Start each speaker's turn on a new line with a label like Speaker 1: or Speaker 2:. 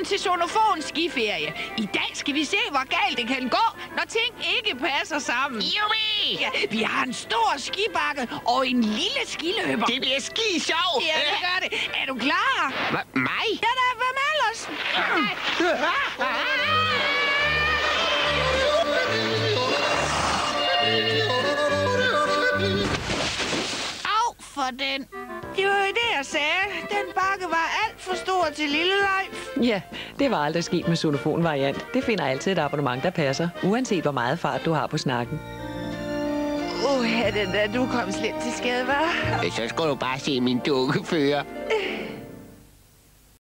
Speaker 1: til Sonofons skiferie. I dag skal vi se, hvor galt det kan gå, når ting ikke passer sammen.
Speaker 2: Jubi!
Speaker 1: Ja, vi har en stor skibakke og en lille skiløber.
Speaker 2: Det bliver skide sjov!
Speaker 1: Ja, det gør det. Er du klar?
Speaker 2: Mig?
Speaker 1: Ja, der er hvem ellers? Au for den. Det var jo det, jeg sagde. Den bakke var alt for stor til lille Leif.
Speaker 3: Ja, det var aldrig sket med sonofon-variant. Det finder altid et abonnement, der passer, uanset hvor meget fart du har på snakken.
Speaker 1: Den der, du kom slemt til skade, hva'?
Speaker 2: Så skal du bare se min dukkefører.